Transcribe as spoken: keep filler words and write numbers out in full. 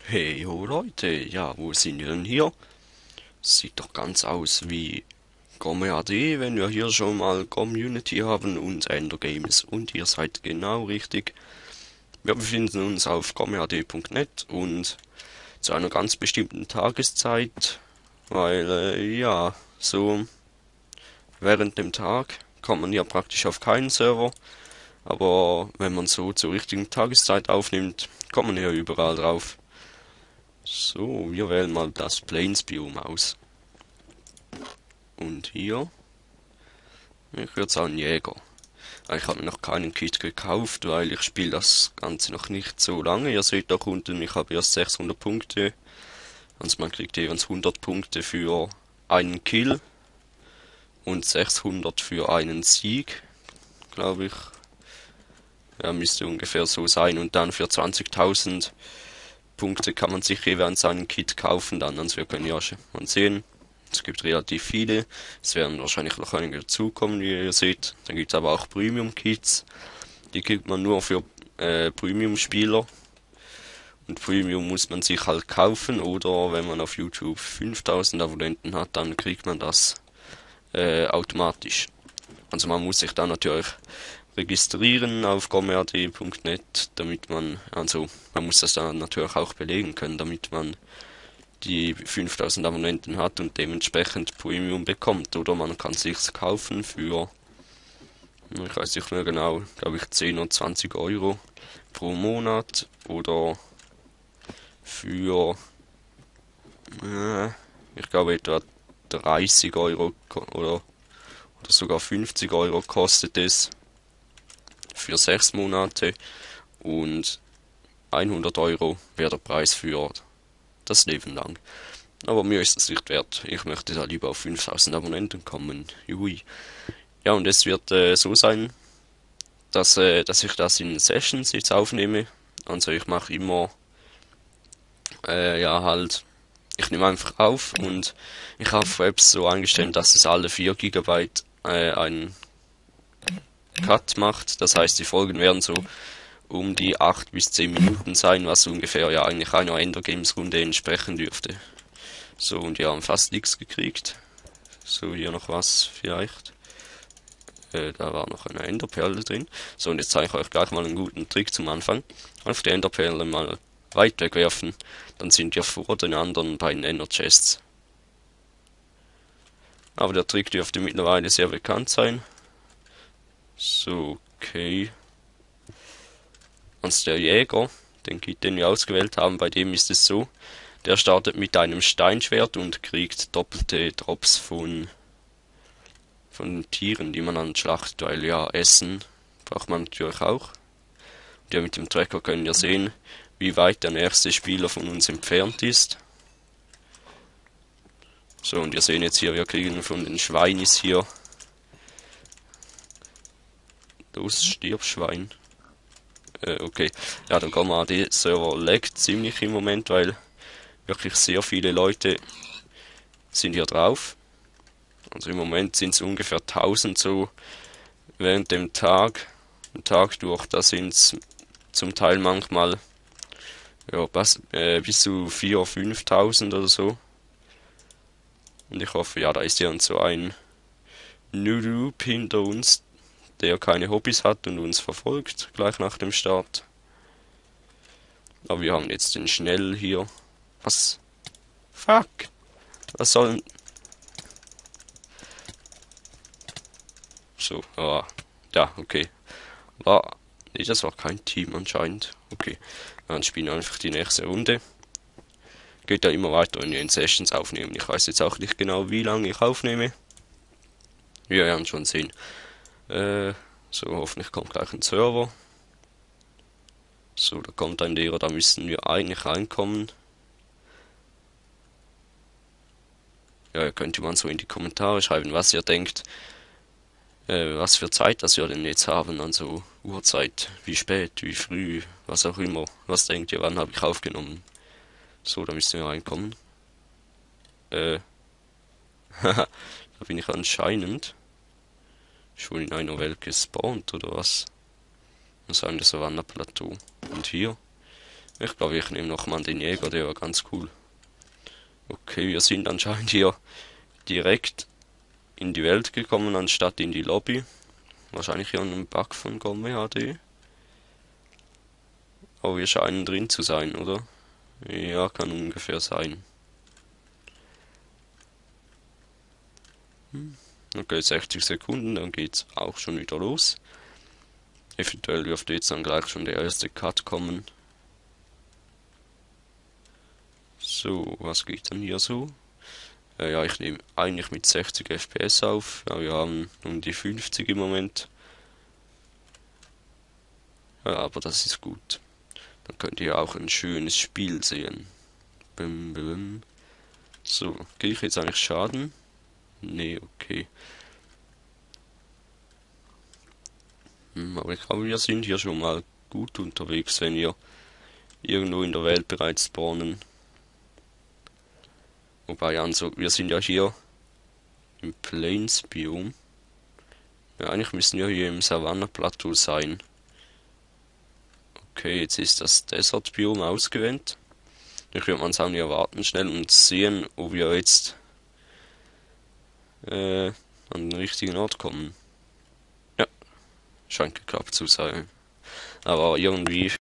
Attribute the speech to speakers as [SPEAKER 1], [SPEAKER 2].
[SPEAKER 1] Hey, ho Leute, ja, wo sind wir denn hier? Sieht doch ganz aus wie Gomme A D, wenn wir hier schon mal Community haben und Ender Games. Und ihr seid genau richtig. Wir befinden uns auf gomead punkt net und zu einer ganz bestimmten Tageszeit, weil, äh, ja, so während dem Tag kommt man ja praktisch auf keinen Server, aber wenn man so zur richtigen Tageszeit aufnimmt, kommt man ja überall drauf. So, wir wählen mal das Plains-Biom aus. Und hier, ich würde sagen Jäger. Ich habe mir noch keinen Kit gekauft, weil ich spiele das Ganze noch nicht so lange. Ihr seht auch unten, ich habe erst sechshundert Punkte. Also man kriegt jeweils hundert Punkte für einen Kill und sechshundert für einen Sieg, glaube ich. Ja, müsste ungefähr so sein. Und dann für zwanzigtausend Punkte kann man sich jeweils einen Kit kaufen dann. Also wir können ja schon mal sehen. Es gibt relativ viele. Es werden wahrscheinlich noch einige dazukommen, wie ihr seht. Dann gibt es aber auch Premium-Kits. Die kriegt man nur für äh, Premium-Spieler. Und Premium muss man sich halt kaufen. Oder wenn man auf YouTube fünftausend Abonnenten hat, dann kriegt man das äh, automatisch. Also man muss sich dann natürlich registrieren auf gomead punkt net, damit man, also man muss das dann natürlich auch belegen können, damit man die fünftausend Abonnenten hat und dementsprechend Premium bekommt. Oder man kann sich's kaufen für, ich weiß nicht mehr genau, glaube ich zehn oder zwanzig Euro pro Monat oder für, äh, ich glaube etwa dreißig Euro oder, oder sogar fünfzig Euro kostet es für sechs Monate und hundert Euro wäre der Preis für das Leben lang. Aber mir ist es nicht wert. Ich möchte da lieber auf fünftausend Abonnenten kommen. Jui. Ja, und es wird äh, so sein, dass, äh, dass ich das in Sessions jetzt aufnehme. Also ich mache immer, äh, ja halt, ich nehme einfach auf und ich habe auf Webs so eingestellt, dass es alle vier Gigabyte äh, einen Cut macht. Das heißt, die Folgen werden so um die acht bis zehn Minuten sein, was ungefähr ja eigentlich einer Ender Games Runde entsprechen dürfte. So, und wir haben fast nichts gekriegt. So, hier noch was vielleicht. Äh, da war noch eine Enderperle drin. So, und jetzt zeige ich euch gleich mal einen guten Trick zum Anfang. Auf die Enderperle mal weit wegwerfen, dann sind wir vor den anderen beiden Ender Chests. Aber der Trick dürfte mittlerweile sehr bekannt sein. So, okay. Und der Jäger, den Kit, den wir ausgewählt haben, bei dem ist es so, der startet mit einem Steinschwert und kriegt doppelte Drops von, von Tieren, die man anschlachtet, weil ja, Essen braucht man natürlich auch. Und ja, mit dem Tracker können wir sehen, wie weit der nächste Spieler von uns entfernt ist. So, und wir sehen jetzt hier, wir kriegen von den Schweinis hier. Los, stirb, Schwein. Äh, okay. Ja, der Gamma A D-Server laggt ziemlich im Moment, weil wirklich sehr viele Leute sind hier drauf. Also im Moment sind es ungefähr tausend so während dem Tag, den Tag durch. Da sind es zum Teil manchmal ja, bis, äh, bis zu viertausend oder fünftausend oder so. Und ich hoffe, ja, da ist ja so ein Noob hinter uns, der keine Hobbys hat und uns verfolgt, gleich nach dem Start. Aber wir haben jetzt den Schnell hier. Was? Fuck! Was soll... So, ah, ja, okay. War... Nee, das war kein Team anscheinend. Okay, dann spielen wir einfach die nächste Runde. Geht da immer weiter, wenn wir in Sessions aufnehmen. Ich weiß jetzt auch nicht genau, wie lange ich aufnehme. Wir werden schon sehen. Äh, so, hoffentlich kommt gleich ein Server. So, da kommt ein Lehrer, da müssen wir eigentlich reinkommen. Ja, könnt ihr mal so in die Kommentare schreiben, was ihr denkt, äh, was für Zeit das wir denn jetzt haben, also Uhrzeit, wie spät, wie früh, was auch immer. Was denkt ihr, wann habe ich aufgenommen? So, da müssen wir reinkommen. Äh, da bin ich anscheinend schon in einer Welt gespawnt, oder was? Muss sagen, das Savanna-Plateau. Und hier Ich glaube, ich nehme nochmal den Jäger, der war ganz cool. Okay, wir sind anscheinend hier direkt in die Welt gekommen, anstatt in die Lobby. Wahrscheinlich hier ein Bug von Gomme H D. Aber wir scheinen drin zu sein, oder? Ja, kann ungefähr sein. Okay, sechzig Sekunden, dann geht's auch schon wieder los. Eventuell dürfte jetzt dann gleich schon der erste Cut kommen. So, was geht denn hier so? Äh, ja, ich nehme eigentlich mit sechzig F P S auf. Ja, wir haben um die fünfzig im Moment. Ja, aber das ist gut. Dann könnt ihr auch ein schönes Spiel sehen. Bim, bim. So, kriege ich jetzt eigentlich Schaden? Nee, okay. Hm, aber ich glaube, wir sind hier schon mal gut unterwegs, wenn wir irgendwo in der Welt bereits spawnen. Wobei, also, wir sind ja hier im Plains-Biom. Ja, eigentlich müssen wir hier im Savanna-Plateau sein. Okay, jetzt ist das Desert-Biom ausgewählt. Ich würde mal sagen, wir warten schnell und sehen, ob wir jetzt äh, an den richtigen Ort kommen. Ja, scheint geklappt zu sein. Aber irgendwie